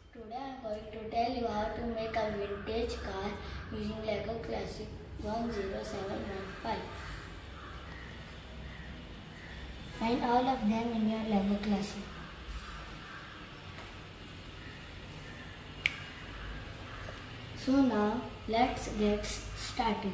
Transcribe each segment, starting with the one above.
Today I am going to tell you how to make a vintage car using Lego Classic 10715. Find all of them in your Lego Classic. So now let's get started.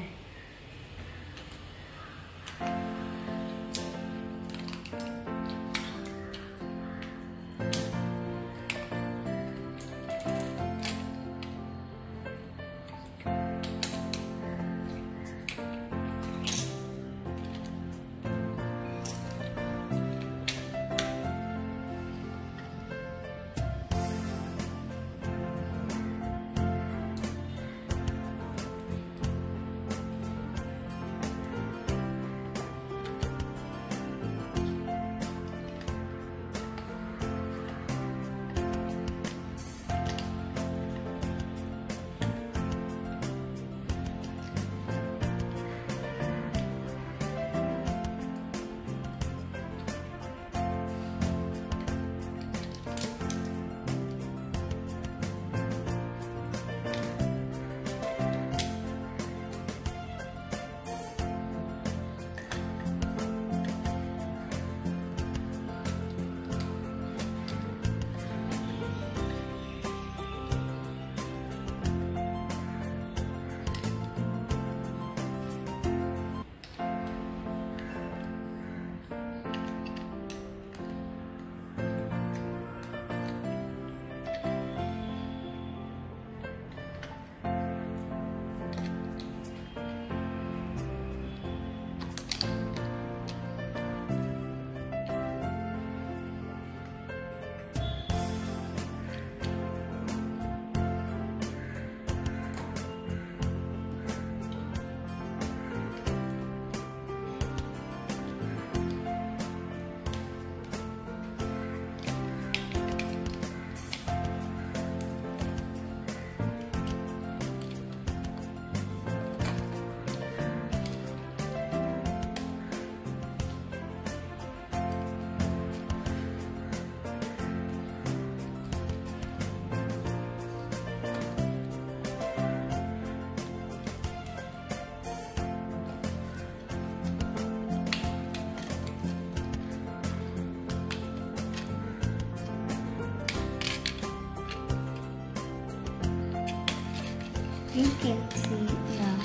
You can see now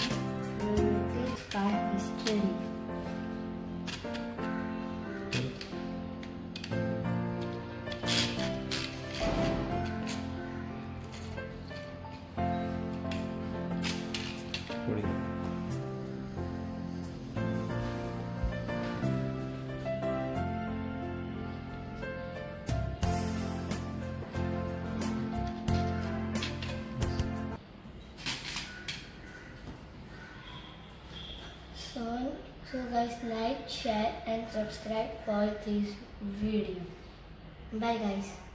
this car is ready. What do you think? So guys, like, share and subscribe for this video. Bye guys.